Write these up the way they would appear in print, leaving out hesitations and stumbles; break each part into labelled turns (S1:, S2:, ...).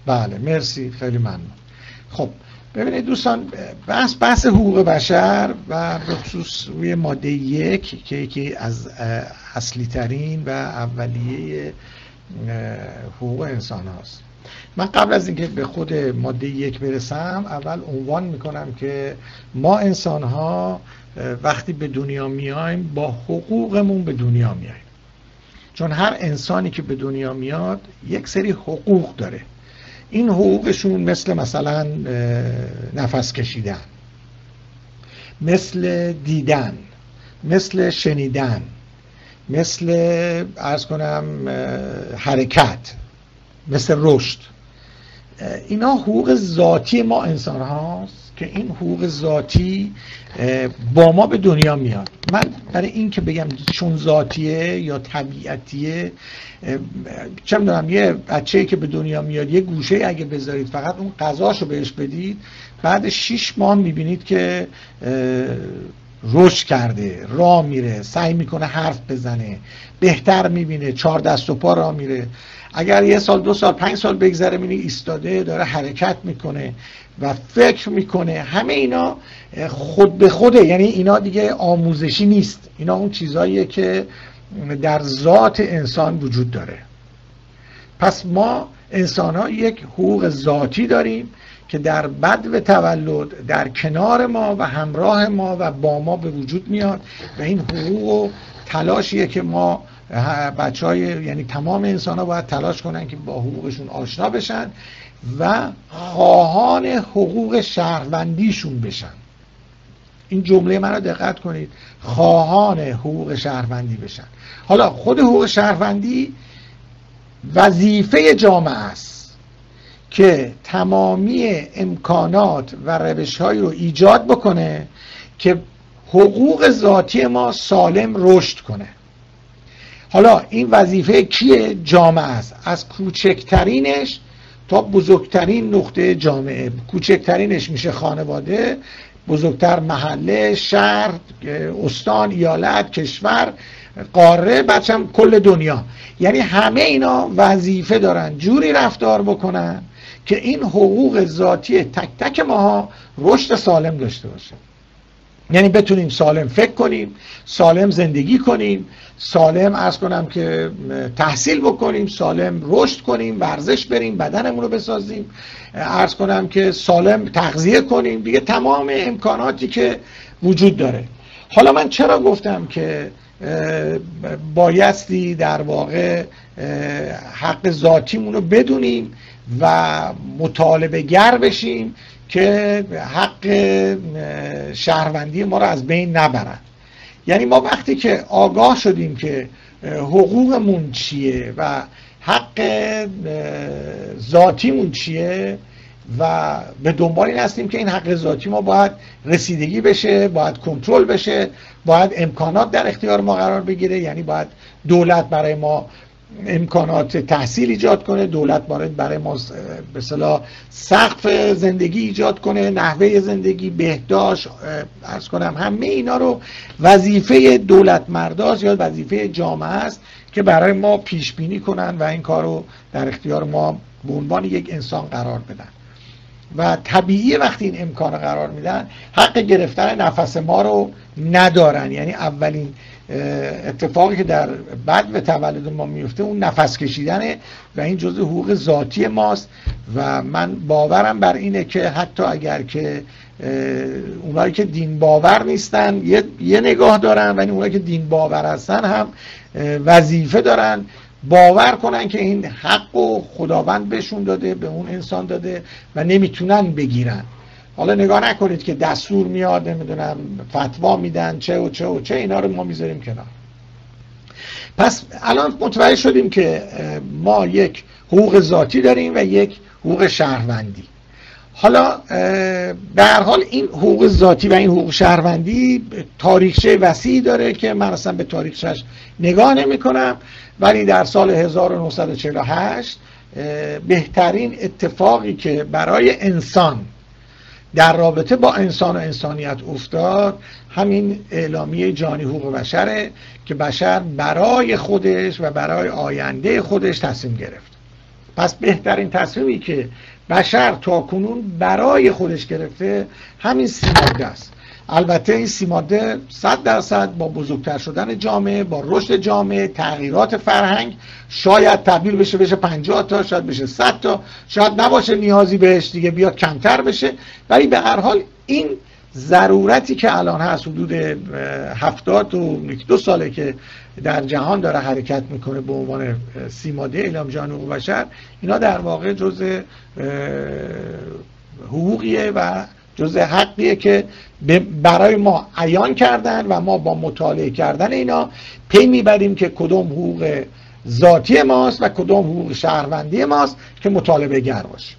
S1: بله مرسی، خیلی ممنون. خب ببینید دوستان، بحث حقوق بشر و به خصوص روی ماده 1 که یکی از اصلی ترین و اولیه حقوق انسان هاست. من قبل از اینکه به خود ماده 1 برسم اول عنوان میکنم که ما انسان ها وقتی به دنیا میایم با حقوقمون به دنیا میایم، چون هر انسانی که به دنیا میاد یک سری حقوق داره. این حقوقشون مثلا نفس کشیدن، مثل دیدن، مثل شنیدن، مثل عرض کنم حرکت، مثل رشد. اینا حقوق ذاتی ما انسان هاست که این حقوق ذاتی با ما به دنیا میاد. من برای این که بگم چون ذاتیه یا طبیعتیه، چه میدونم، یه بچه‌ای که به دنیا میاد یه گوشه اگه بذارید فقط اون غذاشو بهش بدید، بعد 6 ماه میبینید که رشد کرده، راه میره، سعی میکنه حرف بزنه، بهتر میبینه، 4 دست و پا راه میره. اگر 1 سال 2 سال 5 سال بگذره میبینی ایستاده داره حرکت میکنه و فکر میکنه. همه اینا خود به خوده، یعنی اینا دیگه آموزشی نیست، اینا اون چیزاییه که در ذات انسان وجود داره. پس ما انسان ها یک حقوق ذاتی داریم که در بدو تولد در کنار ما و همراه ما و با ما به وجود میاد و این حقوق و تلاشیه که ما بچهای، یعنی تمام انسان ها باید تلاش کنن که با حقوقشون آشنا بشن و خواهان حقوق شهروندیشون بشن. این جمله من رو دقت کنید، خواهان حقوق شهروندی بشن. حالا خود حقوق شهروندی وظیفه جامعه است که تمامی امکانات و روش‌هایی رو ایجاد بکنه که حقوق ذاتی ما سالم رشد کنه. حالا این وظیفه کیه؟ جامعه است، از کوچکترینش تا بزرگترین نقطه جامعه. کوچکترینش میشه خانواده، بزرگتر محله، شهر، استان، ایالت، کشور، قاره، بعدش هم کل دنیا. یعنی همه اینا وظیفه دارن جوری رفتار بکنن که این حقوق ذاتی تک تک ماها رشد سالم داشته باشه. یعنی بتونیم سالم فکر کنیم، سالم زندگی کنیم، سالم عرض کنم که تحصیل بکنیم، سالم رشد کنیم، ورزش بریم، بدنمون رو بسازیم، عرض کنم که سالم تغذیه کنیم، دیگه تمام امکاناتی که وجود داره. حالا من چرا گفتم که بایستی در واقع حق ذاتیمون رو بدونیم و مطالبه گر بشیم که حق شهروندی ما رو از بین نبرن؟ یعنی ما وقتی که آگاه شدیم که حقوقمون چیه و حق ذاتیمون چیه و به دنبال این هستیم که این حق ذاتی ما باید رسیدگی بشه، باید کنترل بشه، باید امکانات در اختیار ما قرار بگیره، یعنی باید دولت برای ما امکانات تحصیل ایجاد کنه، دولت برای ما به اصطلاح سقف زندگی ایجاد کنه، نحوه زندگی، بهداشت، عرض کنم همه اینا رو وظیفه دولت مرداست یا وظیفه جامعه است که برای ما پیش بینی کنن و این کار رو در اختیار ما به عنوان یک انسان قرار بدن. و طبیعیه وقتی این امکان قرار میدن حق گرفتن نفس ما رو ندارن. یعنی اولین اتفاقی که در بدو تولد ما میفته اون نفس کشیدنه و این جزء حقوق ذاتی ماست و من باورم بر اینه که حتی اگر که اونایی که دین باور نیستن یه نگاه دارن، ولی اونایی که دین باور هستن هم وظیفه دارن باور کنن که این حق و خداوند بهشون داده، به اون انسان داده و نمیتونن بگیرن. حالا نگاه نکنید که دستور میاد، نمیدونم فتوا میدن چه و چه و چه، اینا رو ما میذاریم کنار. پس الان متوجه شدیم که ما یک حقوق ذاتی داریم و یک حقوق شهروندی. حالا به هر حال این حقوق ذاتی و این حقوق شهروندی تاریخچه وسیعی داره که من اصلا به تاریخچه‌اش نگاه نمی کنم، ولی در سال 1948 بهترین اتفاقی که برای انسان در رابطه با انسان و انسانیت افتاد همین اعلامیه جهانی حقوق بشره که بشر برای خودش و برای آینده خودش تصمیم گرفت. پس بهترین تصمیمی که بشر تاکنون برای خودش گرفته همین 3 ماده است. البته این 3 ماده 100% با بزرگتر شدن جامعه، با رشد جامعه، تغییرات فرهنگ شاید تبدیل بشه 50 تا، شاید بشه 100 تا، شاید نباشه نیازی بهش دیگه بیاد کمتر بشه، ولی به هر حال این ضرورتی که الان هست حدود 72 ساله که در جهان داره حرکت میکنه به عنوان 30 ماده اعلام جهانی حقوق بشر، اینا در واقع جزء حقوقیه و جزء حقیه که برای ما عیان کردن و ما با مطالعه کردن اینا پی میبریم که کدوم حقوق ذاتی ماست و کدوم حقوق شهروندی ماست که مطالبه گر باشه.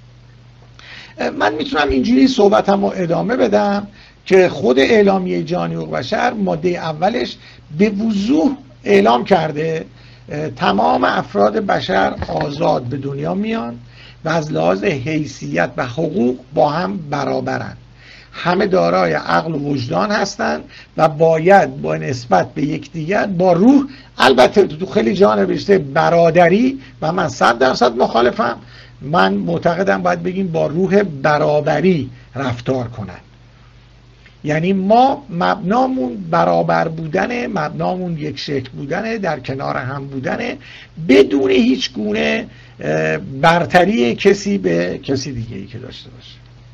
S1: من میتونم اینجوری صحبتم رو ادامه بدم که خود اعلامیه جهانی حقوق بشر ماده اولش به وضوح اعلام کرده تمام افراد بشر آزاد به دنیا میان و از لحاظ حیثیت و حقوق با هم برابرند، همه دارای عقل و وجدان هستند و باید با نسبت به یکدیگر با روح، البته تو خیلی جا نوشته برادری و من 100% مخالفم، من معتقدم باید بگیم با روح برابری رفتار کنن. یعنی ما مبنامون برابر بودنه، مبنامون یک شکل بودنه، در کنار هم بودنه، بدون هیچ گونه برتری کسی به کسی دیگه ای که داشته باشه.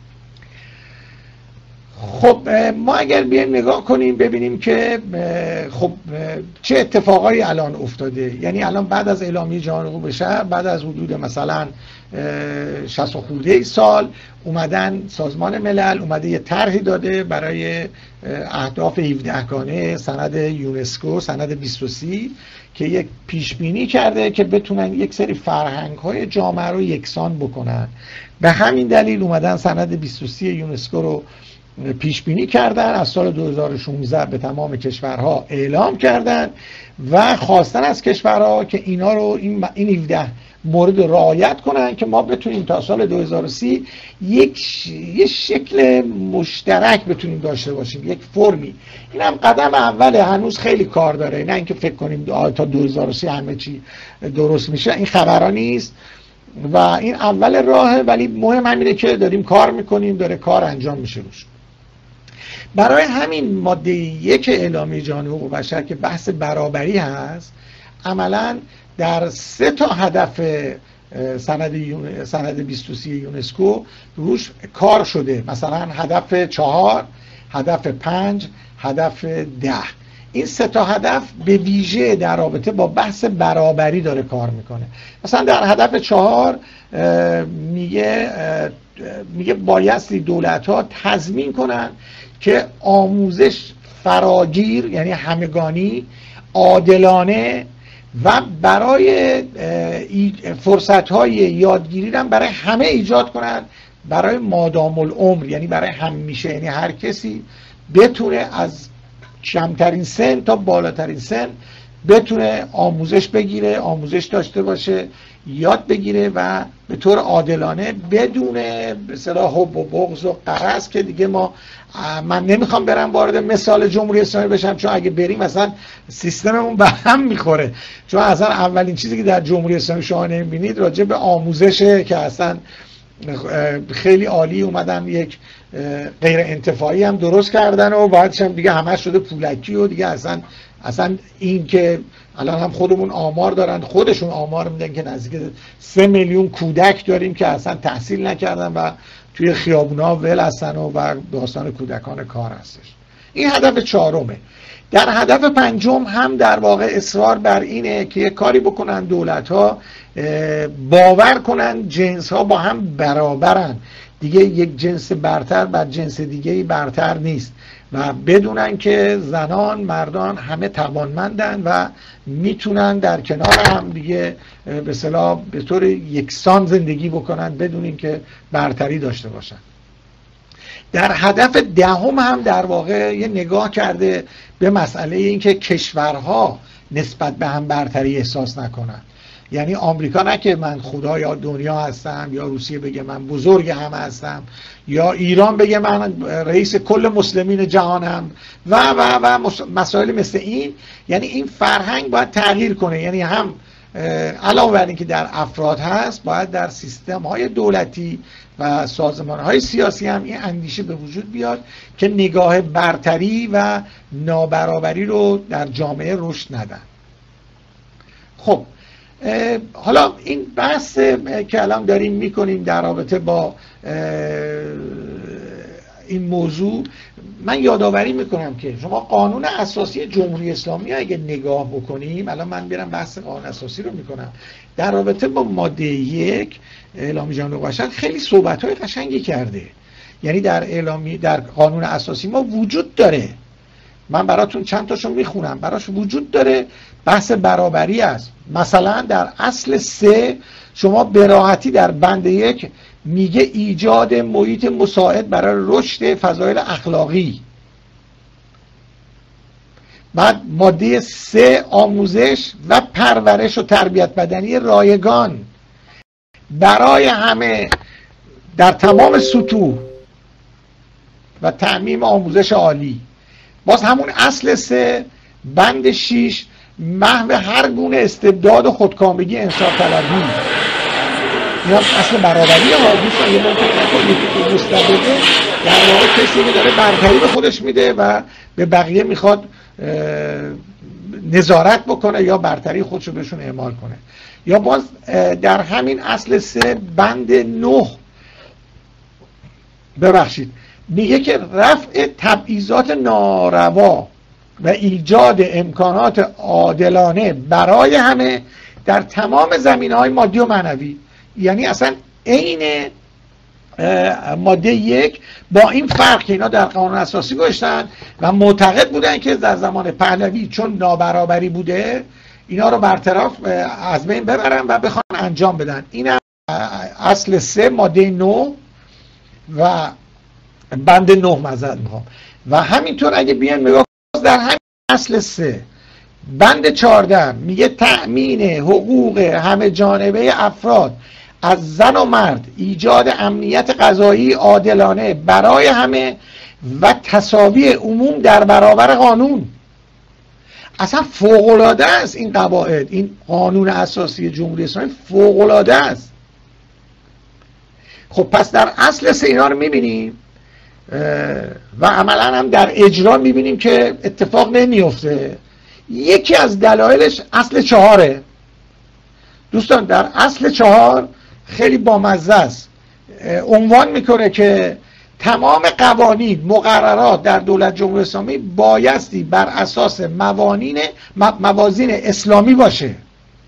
S1: خب ما اگر بیایم نگاه کنیم ببینیم که خب چه اتفاقایی الان افتاده. یعنی الان بعد از اعلامیه جهانی حقوق بشر، بعد از حدود مثلا 60 خورده سال اومدن سازمان ملل اومده یه طرحی داده برای اهداف 17 گانه سند یونسکو، سند 2030 که یک پیش بینی کرده که بتونن یک سری فرهنگ‌های جامعه رو یکسان بکنن. به همین دلیل اومدن سند 2030 یونسکو رو پیش بینی کردن، از سال 2016 به تمام کشورها اعلام کردن و خواستن از کشورها که اینا رو این 17 مورد رعایت کنن که ما بتونیم تا سال 2030 یک شکل مشترک بتونیم داشته باشیم، یک فرمی. این هم قدم اوله، هنوز خیلی کار داره، نه اینکه فکر کنیم تا 2030 همه چی درست میشه، این خبرها نیست و این اول راهه، ولی مهم همینه که داریم کار میکنیم، داره کار انجام میشه روش. برای همین ماده 1 اعلامیه جهانی حقوق بشر که بحث برابری هست، عملاً در 3 تا هدف سند 2030 یونسکو روش کار شده. مثلا هدف 4، هدف 5، هدف 10. این 3 تا هدف به ویژه در رابطه با بحث برابری داره کار میکنه. مثلا در هدف 4 میگه بایستی دولت‌ها تضمین کنن که آموزش فراگیر، یعنی همگانی، عادلانه و برای فرصت‌های یادگیری هم برای همه ایجاد کنن، برای مادام العمر، یعنی برای همیشه، یعنی هر کسی بتونه از کمترین سن تا بالاترین سن بتونه آموزش بگیره، آموزش داشته باشه، یاد بگیره و به طور عادلانه، بدون به اصطلاح حب و بغض و غرض که دیگه من نمیخوام برم وارد مثال جمهوری اسلامی بشم، چون اگه بریم مثلا سیستممون به هم میخوره. چون اصلا اولین چیزی که در جمهوری اسلامی شما نمیبینید راجع به آموزشه که اصلا خیلی عالی اومدن یک غیر انتفاعی هم درست کردن و بعدش هم دیگه همش شده پولکی و دیگه اصلا این که الان هم خودمون آمار دارن، خودشون آمار میدن که نزدیک 3 میلیون کودک داریم که اصلا تحصیل نکردن و توی خیابونا ول هستن و داستان کودکان کار هستش. این هدف 4. در هدف 5 هم در واقع اصرار بر اینه که یک کاری بکنن دولت‌ها باور کنن جنس‌ها با هم برابرن، دیگه یک جنس برتر بر جنس دیگه‌ای برتر نیست و بدونن که زنان مردان همه توانمندن و میتونن در کنار هم دیگه به اصطلاح به طور یکسان زندگی بکنن بدون اینکه برتری داشته باشن. در هدف 10 هم در واقع یه نگاه کرده به مسئله اینکه کشورها نسبت به هم برتری احساس نکنن. یعنی آمریکا نه که من خدا یا دنیا هستم، یا روسیه بگه من بزرگ همه هستم، یا ایران بگه من رئیس کل مسلمین جهانم و مسائل مثل این. یعنی این فرهنگ باید تغییر کنه، یعنی هم علاوه بر اینکه در افراد هست، باید در سیستم های دولتی و سازمان های سیاسی هم این اندیشه به وجود بیاد که نگاه برتری و نابرابری رو در جامعه رشد ندن. خب حالا این بحث که الان داریم میکنیم در رابطه با این موضوع، من یادآوری میکنم که شما قانون اساسی جمهوری اسلامی اگه نگاه بکنیم، الان من بیارم بحث قانون اساسی رو میکنم، در رابطه با ماده 1 اعلامیه جهان حقوق بشر خیلی صحبت‌های قشنگی کرده. یعنی در قانون اساسی ما وجود داره، من براتون چند تاشو میخونم، براش وجود داره بحث برابری است. مثلا در اصل 3 شما به راحتی در بند 1 میگه ایجاد محیط مساعد برای رشد فضایل اخلاقی. بعد ماده 3 آموزش و پرورش و تربیت بدنی رایگان برای همه در تمام سطوح و تعمیم آموزش عالی. باز همون اصل 3 بند 6 محو هر گونه استبداد و خودکامگی انصاف طلبی. اینا اصل برابری ها. دوستان یه موقع که مستبده در واقع کسی که داره برتری به خودش میده و به بقیه میخواد نظارت بکنه یا برتری خودشو بهشون اعمال کنه. یا باز در همین اصل 3 بند 9 میگه که رفع تبعیضات ناروا و ایجاد امکانات عادلانه برای همه در تمام زمینه‌های مادی و معنوی. یعنی اصلا عین ماده 1 با این فرق که اینا در قانون اساسی گذاشتن و معتقد بودن که در زمان پهلوی چون نابرابری بوده اینا رو برطرف از بین ببرن و بخوان انجام بدن. این اصل 3 ماده 9 و بند 9 معذرت میخوام. و همینطور اگه بیان نگاه در همین اصل 3 بند 14 میگه تأمین حقوق همه جانبه افراد از زن و مرد، ایجاد امنیت غذایی عادلانه برای همه و تساوی عموم در برابر قانون. اصلا فوق‌العاده است این قواعد. این قانون اساسی جمهوری اسلامی فوق‌العاده است. خب پس در اصل 3 اینا رو میبینیم و عملا هم در اجرا میبینیم که اتفاق نمیفته. یکی از دلایلش اصل 4. دوستان در اصل 4 خیلی بامزه است. عنوان میکنه که تمام قوانین مقررات در دولت جمهوری اسلامی بایستی بر اساس موازین اسلامی باشه.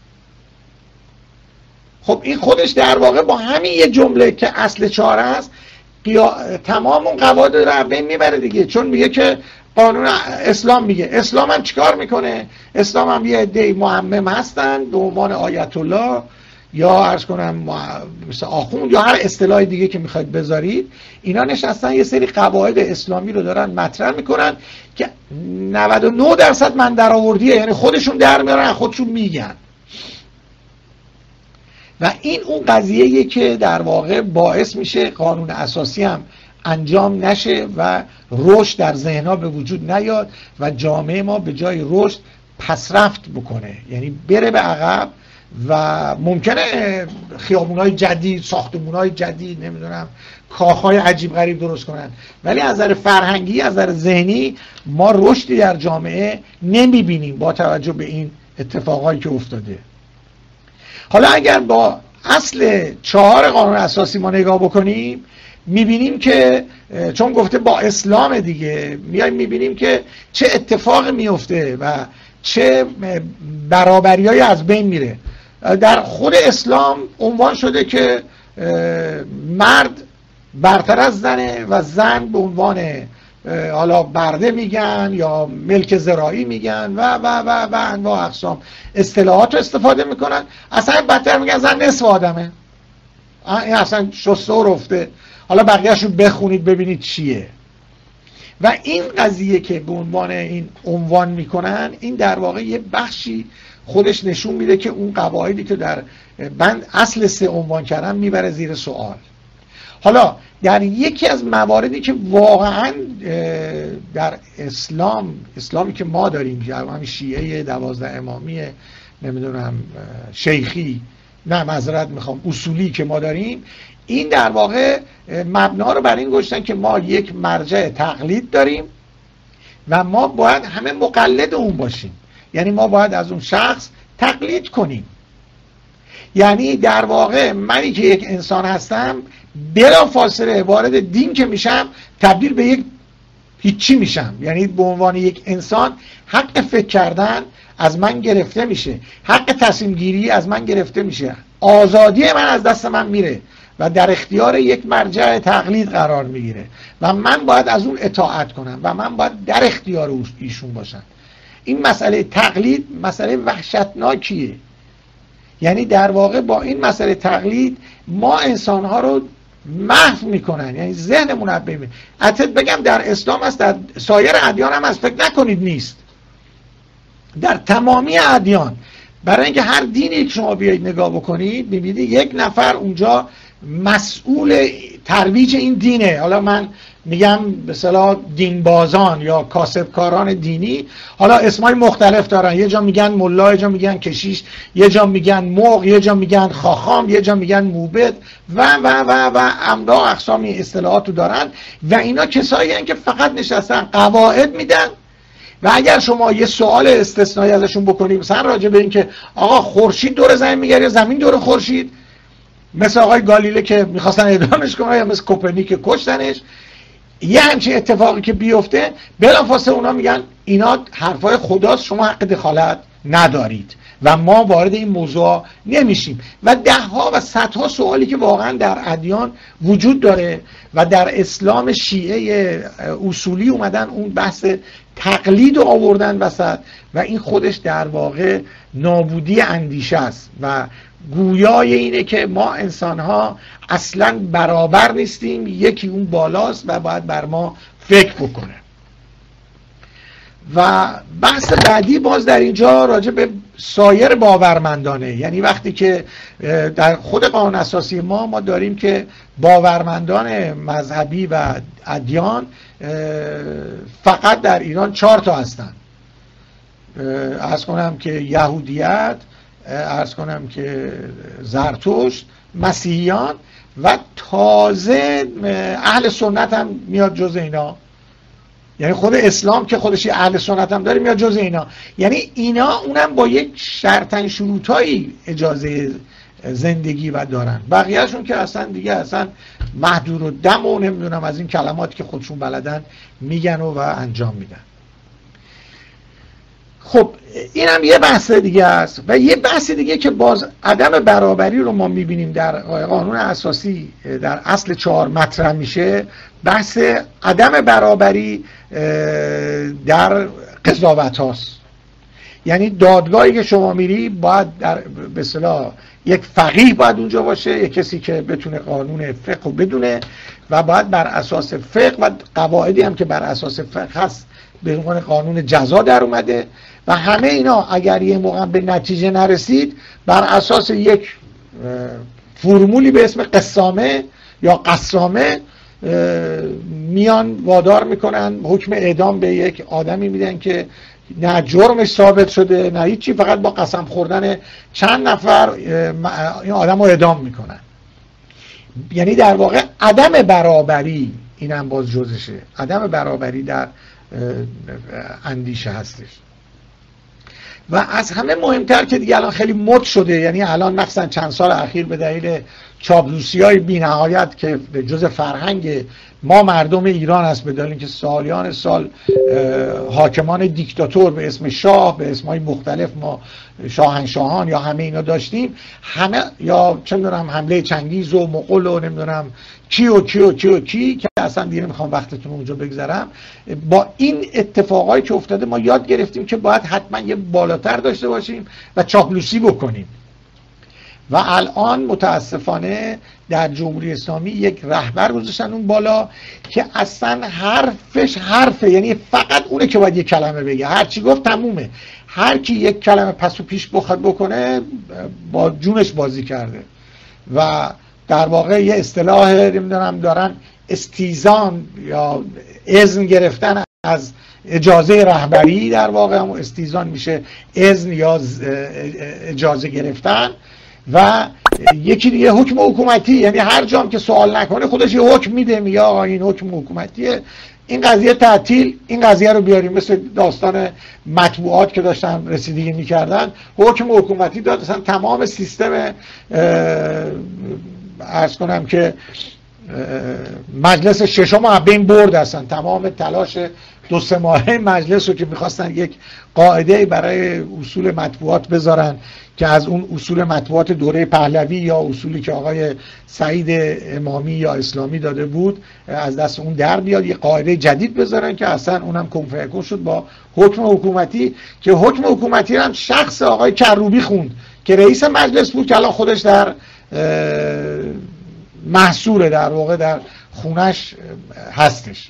S1: خب این خودش در واقع با همین یه جمله که اصل 4 است تمام اون قواعد رو بین میبره دیگه. چون میگه که قانون اسلام میگه، اسلام هم چیکار میکنه؟ اسلام هم یه عده معمم هستن به عنوان آیت الله یا عرض کنم مثل آخوند یا هر اصطلاح دیگه که میخواید بذارید، اینا نشستن یه سری قواعد اسلامی رو دارن مطرح میکنن که 99% من در آوردیه، یعنی خودشون در میارن خودشون میگن. و این اون قضیه‌ایه که در واقع باعث میشه قانون اساسی هم انجام نشه و رشد در ذهن‌ها به وجود نیاد و جامعه ما به جای رشد پسرفت بکنه، یعنی بره به عقب و ممکنه خیابون‌های جدید، ساختمون‌های جدید، نمیدونم کاخ‌های عجیب غریب درست کنن، ولی از نظر فرهنگی، از نظر ذهنی ما رشدی در جامعه نمی‌بینیم با توجه به این اتفاقایی که افتاده. حالا اگر با اصل 4 قانون اساسی ما نگاه بکنیم میبینیم که چون گفته با اسلام دیگه، میایم میبینیم که چه اتفاق میفته و چه برابری‌هایی از بین میره. در خود اسلام عنوان شده که مرد برتر از زنه و زن به عنوان حالا برده میگن یا ملک زراعی میگن و انواع اقسام اصطلاحات رو استفاده میکنن. اصلا بدتر میگن زن نصف آدمه، این اصلا شسته و رفته. حالا بقیه‌اش رو بخونید ببینید چیه. و این قضیه که به عنوان این عنوان میکنن، این در واقع یه بخشی خودش نشون میده که اون قواعدی که در بند اصل 3 عنوان کردن میبره زیر سوال. حالا در یکی از مواردی که واقعا در اسلامی که ما داریم، همین شیعه 12 امامیه، نمیدونم شیخی، نه معذرت میخوام اصولی که ما داریم، این در واقع مبنا رو بر این گذاشتن که ما یک مرجع تقلید داریم و ما باید همه مقلد اون باشیم، یعنی ما باید از اون شخص تقلید کنیم. یعنی در واقع منی که یک انسان هستم بلا فاصله وارد دین که میشم تبدیل به یک هیچی میشم، یعنی به عنوان یک انسان حق فکر کردن از من گرفته میشه، حق تصمیم گیری از من گرفته میشه، آزادی من از دست من میره و در اختیار یک مرجع تقلید قرار میگیره و من باید از اون اطاعت کنم و من باید در اختیار ایشون باشم. این مسئله تقلید مسئله وحشتناکیه. یعنی در واقع با این مسئله تقلید ما انسانها رو محو میکنن، یعنی ذهنمون رو ببینید. البته بگم در اسلام هست، در سایر ادیان هم از فکر نکنید نیست، در تمامی ادیان. برای اینکه هر دینی که شما بیایید نگاه بکنید میبینید یک نفر اونجا مسئول ترویج این دینه. حالا من میگم به اصطلاح دینبازان یا کاسبکاران دینی، حالا اسمای مختلف دارن، یه جا میگن ملا، یه جا میگن کشیش، یه جا میگن مغ، یه جا میگن خاخام، یه جا میگن موبد و انواع اقسام اصطلاحاتو دارن و اینا کسایی هستن که فقط نشستن قواعد میدن و اگر شما یه سوال استثنایی ازشون بکنید مثلا راجع به این که آقا خورشید دور زمین میگره یا زمین دور خورشید، مثل آقای گالیله که میخواستن اعدامش کنن یا مثل کوپرنیک که کشتنش، یه همچین اتفاقی که بیفته بلافاصله اونا میگن اینا حرفای خداست، شما حق دخالت ندارید و ما وارد این موضوع نمیشیم. و ده ها و صدها سوالی که واقعا در ادیان وجود داره و در اسلام شیعه اصولی اومدن اون بحث تقلید رو آوردن وسط و این خودش در واقع نابودی اندیشه است و گویای اینه که ما انسان ها اصلا برابر نیستیم، یکی اون بالاست و باید بر ما فکر بکنه. و بحث بعدی باز در اینجا راجع به سایر باورمندانه، یعنی وقتی که در خود قانون اساسی ما داریم که باورمندان مذهبی و ادیان فقط در ایران 4 تا هستن. عرض کنم که یهودیت، عرض کنم که زرتشت، مسیحیان و تازه اهل سنت هم میاد جز اینا، یعنی خود اسلام که خودش یه اهل سنت هم داره میاد جز اینا. یعنی اینا اونم با یک شرطن شروطایی اجازه زندگی و دارن، بقیهشون که اصلا دیگه اصلا محدود و دم و نمیدونم از این کلماتی که خودشون بلدن میگن و انجام میدن. خب این هم یه بحث دیگه است. و یه بحث دیگه که باز عدم برابری رو ما میبینیم در قانون اساسی در اصل 4 مطرح میشه، بحث عدم برابری در قضاوت هاست. یعنی دادگاهی که شما میری باید در به اصطلاح یک فقیه باید اونجا باشه، یک کسی که بتونه قانون فقه رو بدونه و باید بر اساس فقه و قواعدی هم که بر اساس فقه هست به عنوان قانون جزا در اومده و همه اینا اگر یه موقع به نتیجه نرسید بر اساس یک فرمولی به اسم قسامه یا قسامه میان وادار میکنن حکم اعدام به یک آدمی میدن که نه جرمش ثابت شده نه هیچی، فقط با قسم خوردن چند نفر این آدم رو اعدام میکنن. یعنی در واقع عدم برابری اینم باز جزشه، عدم برابری در اندیشه هستش. و از همه مهمتر که دیگه الان خیلی مد شده، یعنی الان مثلا چند سال اخیر به دلیل چاپلوسی‌های بی‌نهایت که جز فرهنگ ما مردم ایران است، به دلیل اینکه سالیان سال حاکمان دیکتاتور به اسم شاه به اسمای مختلف ما شاهنشاهان یا همه اینا داشتیم، همه یا چه می‌دونم حمله چنگیز و مغول و نمی‌دونم کی که اصلا دیگه نمیخوام وقتتون اونجا بگذرم. با این اتفاقایی که افتاده ما یاد گرفتیم که باید حتما یه بالاتر داشته باشیم و چاپلوسی بکنیم. و الان متاسفانه در جمهوری اسلامی یک رهبر گذاشتن اون بالا که اصلا حرفش حرفه، یعنی فقط اونه که باید یک کلمه بگه، هر چی گفت تمومه. هر کی یک کلمه پس و پیش بخواد بکنه با جونش بازی کرده و در واقع یه اصطلاح نمیدونم دارن استیزان یا اذن گرفتن از اجازه رهبری، در واقع همون استیزان میشه اذن یا اجازه گرفتن. و یکی دیگه حکم حکومتی، یعنی هر جام که سوال نکنه خودش یه حکم میده، میگه آقا این حکم حکومتیه، این قضیه تعطیل، این قضیه رو بیاریم. مثل داستان مطبوعات که داشتن رسیدگی میکردن، حکم حکومتی داد اصلا تمام سیستم عرض کنم که مجلس ششم بین برد، هستن تمام تلاش 2-3 ماهه مجلس رو که میخواستن یک قاعده برای اصول مطبوعات بذارن که از اون اصول مطبوعات دوره پهلوی یا اصولی که آقای سعید امامی یا اسلامی داده بود از دست اون در بیاد، یه قاعده جدید بذارن که اصلا اونم کن فیکون شد با حکم حکومتی، که حکم حکومتی هم شخص آقای کروبی خوند که رئیس مجلس بود، که الان خودش در محصوره، در واقع در خونش هستش.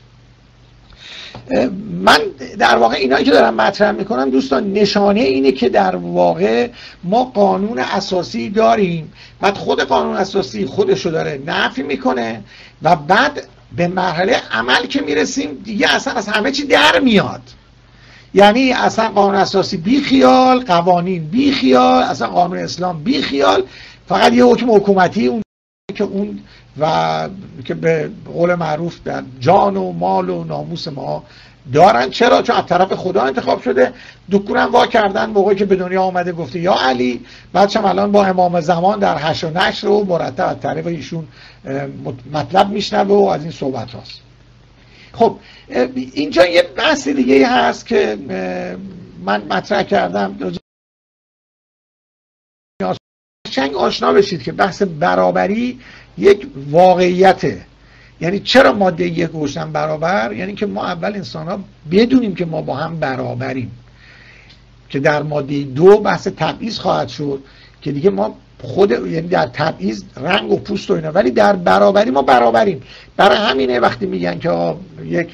S1: من در واقع اینایی که دارم مطرح میکنم دوستان نشانه اینه که در واقع ما قانون اساسی داریم، بعد خود قانون اساسی خودشو داره نفی میکنه و بعد به مرحله عمل که میرسیم دیگه اصلا از همه چی در میاد. یعنی اصلا قانون اساسی بی خیال، قوانین بی خیال، اصلا قانون اسلام بی خیال، فقط یه حکم حکومتی اون که اون و که به قول معروف در جان و مال و ناموس ما دارن. چرا؟ چون از طرف خدا انتخاب شده. دکونم وا کردن موقعی که به دنیا آمده گفته یا علی، بعدش هم الان با امام زمان در حشر و نشر و مرتب از طرف ایشون مطلب میشنوه و از این صحبت هاست. خب اینجا یه بحث دیگه هست که من مطرح کردم، قشنگ آشنا بشید که بحث برابری یک واقعیته. یعنی چرا ماده 1 گوشتن برابر؟ یعنی که ما اول انسان ها بدونیم که ما با هم برابریم، که در ماده 2 بحث تبعیض خواهد شد که دیگه ما خود، یعنی در تبعیض رنگ و پوست و اینا، ولی در برابری ما برابریم. برای همینه وقتی میگن که یک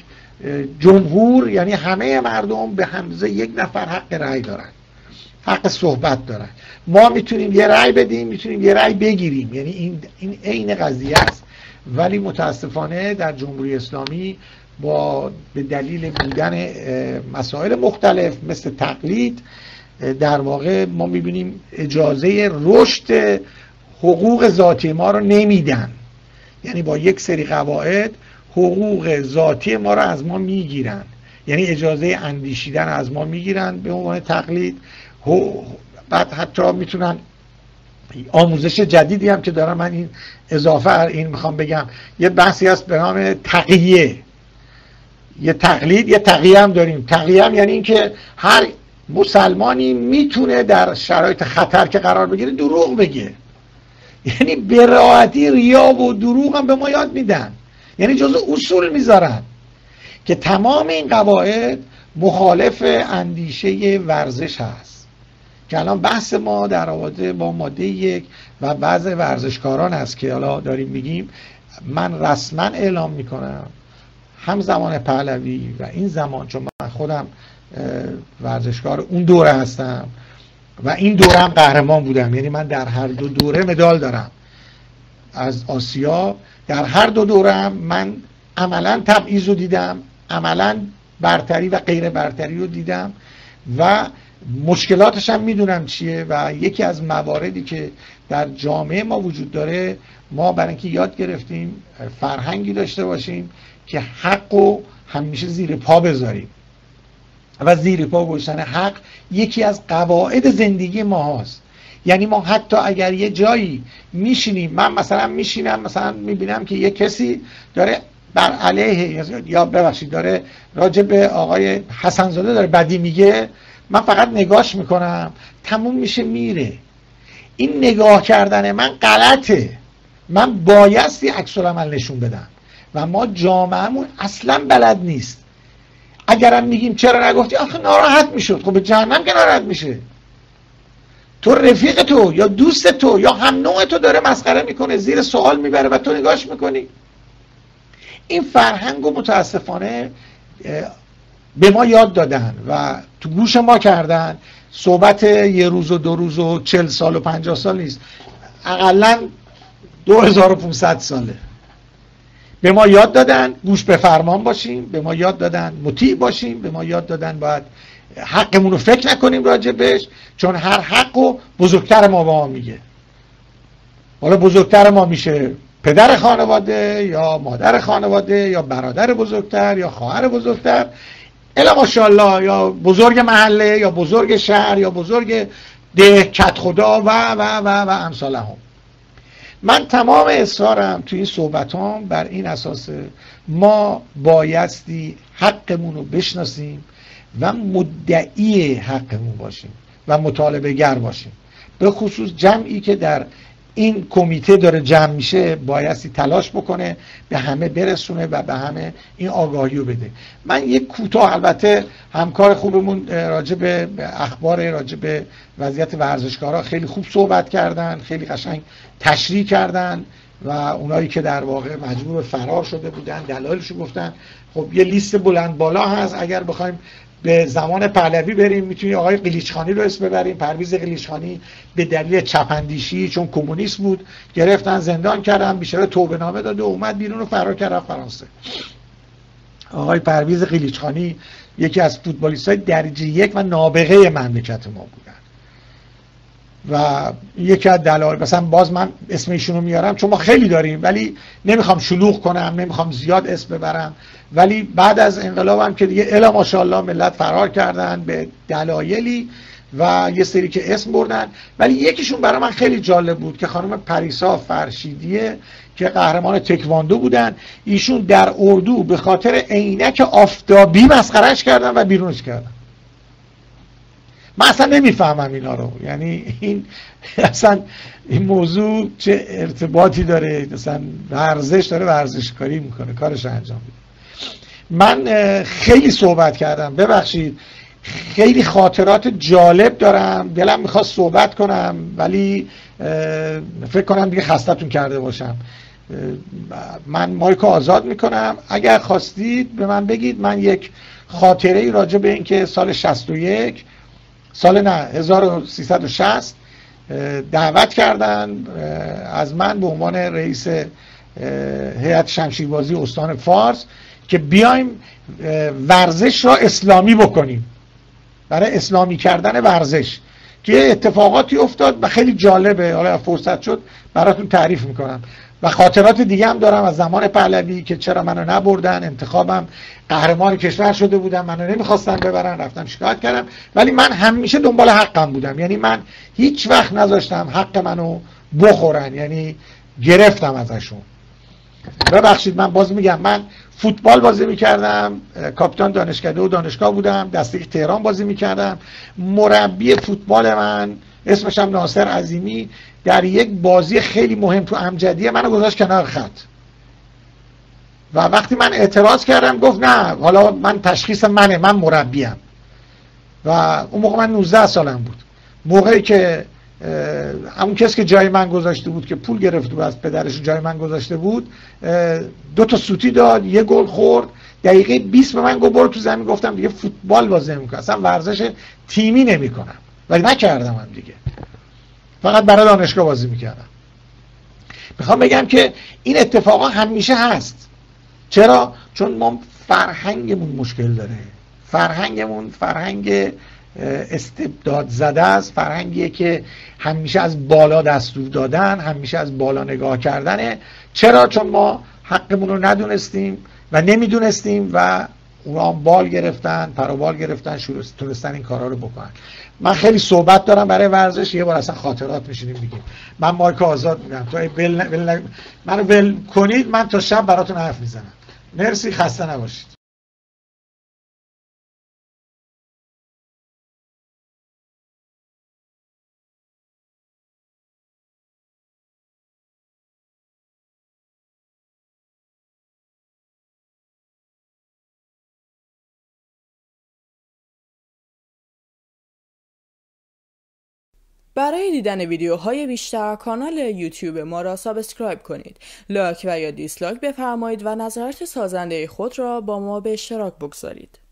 S1: جمهور یعنی همه مردم به همزه یک نفر حق رأی دارن، حق صحبت دارن. ما میتونیم یه رأی بدیم، میتونیم یه رأی بگیریم، یعنی این عین قضیه است. ولی متاسفانه در جمهوری اسلامی با به دلیل بودن مسائل مختلف مثل تقلید، در واقع ما میبینیم اجازه رشد حقوق ذاتی ما رو نمیدن. یعنی با یک سری قواعد حقوق ذاتی ما رو از ما میگیرن، یعنی اجازه اندیشیدن از ما میگیرن به عنوان تقلید. بعد حتی میتونن آموزش جدیدی هم که دارم، من این اضافه این میخوام بگم، یه بحثی هست به نام تقیه. یه تقلید، یه تقیه هم داریم. تقیه هم یعنی این که هر مسلمانی میتونه در شرایط خطر که قرار بگیره دروغ بگه. یعنی به راحتی ریا و دروغ هم به ما یاد میدن، یعنی جزء اصول میذارن که تمام این قواعد مخالف اندیشه ورزش هست، که الان بحث ما در رابطه با ماده 1 و بعض ورزشکاران هست که حالا داریم میگیم. من رسما اعلام میکنم هم زمان پهلوی و این زمان، چون من خودم ورزشکار اون دوره هستم و این دوره هم قهرمان بودم، یعنی من در هر دو دوره مدال دارم از آسیا. در هر دو دوره هم من عملا تبعیض رو دیدم، عملا برتری و غیر برتری رو دیدم و مشکلاتش هم میدونم چیه. و یکی از مواردی که در جامعه ما وجود داره، ما برای اینکه یاد گرفتیم فرهنگی داشته باشیم که حق رو همیشه زیر پا بذاریم و زیر پا گذاشتن حق یکی از قواعد زندگی ما هست. یعنی ما حتی اگر یه جایی میشینیم، من مثلا میشینم مثلا میبینم که یه کسی داره بر علیه یا ببخشید داره راجع به آقای حسن‌زاده داره بدی میگه، من فقط نگاش میکنم، تموم میشه میره. این نگاه کردن من غلطه، من بایستی عکس العمل نشون بدم و ما جامعهمون اصلا بلد نیست. اگرم میگیم چرا نگفتی، آخه ناراحت میشد. خب به جهنم که ناراحت میشه. تو رفیق تو یا دوست تو یا هم نوع تو داره مسخره میکنه، زیر سوال میبره و تو نگاش میکنی. این فرهنگو متاسفانه به ما یاد دادن و تو گوش ما کردن. صحبت یه روز و 2 روز و 40 سال و 50 سال نیست، اقلا 2500 ساله. به ما یاد دادن گوش به فرمان باشیم، به ما یاد دادن مطیع باشیم، به ما یاد دادن باید حقمون رو فکر نکنیم راجع بهش، چون هر حقو بزرگتر ما به ما میگه. حالا بزرگتر ما میشه پدر خانواده یا مادر خانواده یا برادر بزرگتر یا خواهر بزرگتر، الا ماشاءالله، یا بزرگ محله یا بزرگ شهر یا بزرگ ده کت خدا و امثال هم. من تمام اصرارم توی این صحبتام بر این اساسه ما بایستی حقمون رو بشناسیم و مدعی حقمون باشیم و مطالبه گر باشیم. به خصوص جمعی که در این کمیته داره جمع میشه بایستی تلاش بکنه به همه برسونه و به همه این آگاهی رو بده. من یک کوتاه، البته همکار خوبمون راجع به اخبار راجع به وضعیت ورزشکارا خیلی خوب صحبت کردن، خیلی قشنگ تشریح کردن و اونایی که در واقع مجبور فرار شده بودن دلایلشو گفتن. خب یه لیست بلند بالا هست، اگر بخوایم به زمان پهلوی بریم میتونی آقای قلیچخانی رو اسم ببریم. پرویز قلیچخانی به دلیل چپندیشی، چون کمونیست بود، گرفتن زندان کردن، بیچاره توبه نامه داد و اومد بیرون و فرار کرد فرانسه. آقای پرویز قلیچخانی یکی از فوتبالیست‌های درجه یک و نابغه مملکت ما بودن و یکی از دلایل، مثلا باز من اسم ایشونو میارم چون ما خیلی داریم ولی نمیخوام شلوغ کنم، نمیخوام زیاد اسم ببرم، ولی بعد از انقلاب هم که دیگه الا ماشاءالله ملت فرار کردن به دلایلی و یه سری که اسم بردن، ولی یکیشون برای من خیلی جالب بود که خانم پریسا فرشیدیه که قهرمان تکواندو بودن. ایشون در اردو به خاطر عینک آفتابی مسخرهش کردن و بیرونش کردن. من اصلا نمیفهمم اینا رو، یعنی این اصلا این موضوع چه ارتباطی داره؟ مثلا ورزش داره ورزشکاری میکنه، کارش انجام میده. من خیلی صحبت کردم، ببخشید، خیلی خاطرات جالب دارم، دلم میخواست صحبت کنم ولی فکر کنم دیگه خستتون کرده باشم. من مایکو آزاد میکنم، اگر خواستید به من بگید. من یک خاطره ای راجع به این که سال 61 سال 1360 دعوت کردن از من به عنوان رئیس هیئت شمشیربازی استان فارس که بیایم ورزش را اسلامی بکنیم، برای اسلامی کردن ورزش، که اتفاقاتی افتاد و خیلی جالبه. حالا فرصت شد براتون تعریف میکنم و خاطرات دیگه هم دارم از زمان پهلوی که چرا منو نبردن، انتخابم قهرمان کشور شده بودم، منو نمیخواستن ببرن، رفتم شکایت کردم، ولی من همیشه دنبال حقم بودم. یعنی من هیچ وقت نذاشتم حق منو بخورن، یعنی گرفتم ازشون. ببخشید من باز میگم، من فوتبال بازی میکردم، کاپیتان دانشکده و دانشگاه بودم، دسته تهران بازی میکردم. مربی فوتبال من اسمش هم ناصر عظیمی در یک بازی خیلی مهم تو امجدیه منو گذاشت کنار خط و وقتی من اعتراض کردم گفت نه، حالا من تشخیص منه، من مربیم. و اون موقع من 19 سالم بود. موقعی که همون کسی که جای من گذاشته بود که پول گرفت و از پدرش جای من گذاشته بود 2 تا سوتی داد، 1 گل خورد، دقیقه 20 به من گفت برو تو زمین. گفتم دیگه فوتبال بازی نمی‌کنم، اصلا ورزش تیمی نمی‌کنم، ولی نکردم هم دیگه، فقط برای دانشگاه بازی می‌کردم. میخوام بگم که این اتفاقا همیشه هست. چرا؟ چون ما فرهنگمون مشکل داره. فرهنگمون فرهنگ استبداد زده است، فرهنگیه که همیشه از بالا دستور دادن، همیشه از بالا نگاه کردنه. چرا؟ چون ما حقمون رو ندونستیم و نمیدونستیم و اونا بال گرفتن، پروبال گرفتن، تونستن این کارا رو بکنن. من خیلی صحبت دارم برای ورزش، یه بار اصلا خاطرات میشینیم بگیم. من مایک آزاد میدم، تو منو ول کنید، من تا شب براتون حرف میزنم. مرسی، خسته نباشید.
S2: برای دیدن ویدیوهای بیشتر کانال یوتیوب ما را سابسکرایب کنید، لایک و یا دیسلایک بفرمایید و نظرات سازنده خود را با ما به اشتراک بگذارید.